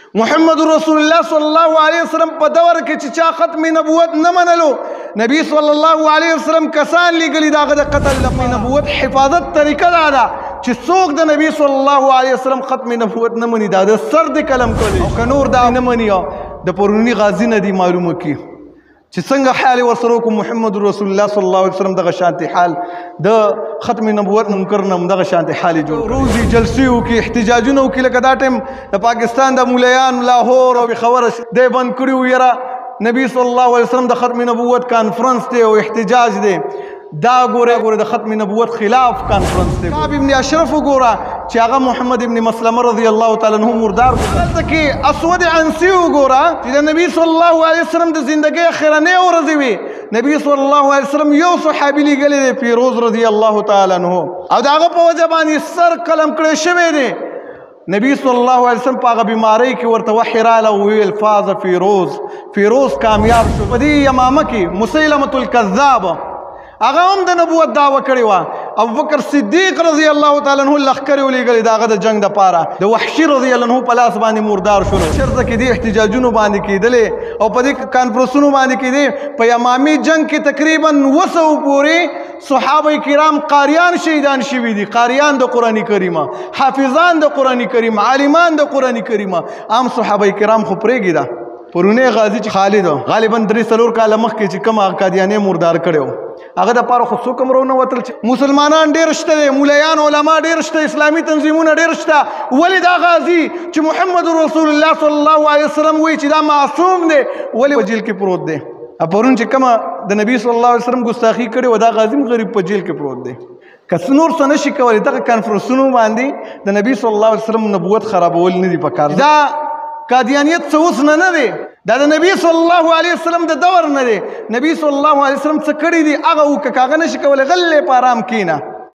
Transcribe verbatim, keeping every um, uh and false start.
محمد رسول الله صلی الله علیه وسلم په دور کې چې چا ختم نبوت نه منلو نبی صلی الله علیه وسلم کسان لګلی داغه د قتل د نبوت حفاظت طریقه دا ده چې څوک د نبی صلی الله علیه وسلم ختم نبوت نه مني دا د سر د قلم کوي او کنور دا نه مني د پرونی غازی نه دی معلومه کی چې څنګه حال ورسره کو محمد رسول الله صلی الله علیه وسلم دغه شانتي حال د ختم نبوت منکر نه دغه شانتي حال جوړ روزي جلسي او کې احتجاجونه او کې لکه دا ټیم د پاکستان د مولیان لاهور او خبره دی بند کړیو یره نبی صلی الله علیه وسلم د ختم نبوت کانفرنس دی او احتجاج دی دا ګوره ګوره د ختم نبوت خلاف کانفرنس دی کعب ابن اشرف ګوره چې هغه محمد ابن مسلمه رضی الله تعالی عنہ مردار دلته کې اسود عنسی ګوره چې د نبی صلی الله علیه وسلم د ژوندۍ اخرنۍ ورځ وي نبی صلی الله علیه وسلم یو صحابي لګلی دی پیروز رضی الله تعالی عنہ او د هغه په وجه باندې سر قلم کړی شوی دی نبی صلی الله علیه وسلم په هغه بیماری کې ورته وحی راله وویل فاز فیروز فیروز کامیاب شو په دې یمامه کې مسیلمة الکذاب هغه هم د نبوت دعوه کړې وه ابوبکر صدیق رضی الله تعالی عنہ لښکرې ولېږلې د هغه د جنګ دپاره د وحشي رضی الله عنه په لاس باندې مردار شول چېرته کې دې احتجاجونو باندې کېدلې او په دې کانفرنسونو باندې کېدې په یمامي جنګ کې تقریبا اوه سوو پورې صحابه کرام قاریان شهیدان شوي دي قاریان د قرآن کریمه حافظان د قرآن کریم عالمان د قرآن کریمه عام صحابه کرام خو پرېږي ده پرونی غازی چې خالد غالبا درې څلور کاله مخکې چې کوم قادیانې مردار کړی هغه دپاره خو څوک هم رونه وتل چې مسلمانان ډېر شته دی مولیان علما ډېر شته اسلامي تنظیمونه ډېر شته ولې دا غازی چې محمد رسول الله صلی الله علیه وسلم وایي چې دا معصوم دی ولې په جیل کې پروت دی پرون چې کومه د نبي صلی الله علیه وسلم ګستاخي کړې وه دا غازي هم غریب په جیل کې پروت دی که نور څه نشي کولی دغه کانفرنسونو باندې د نبي صلی الله علیه وسلم نبوت خرابول نه دي پکار دا قادیانیت څه اوس نه نه دی دا د نبی صلی الله علیه وسلم د دور نه دی نبی صلی الله علیه وسلم څه کړي دي هغه وکړه که هغه نشي کولی غلې په ارام کښېنه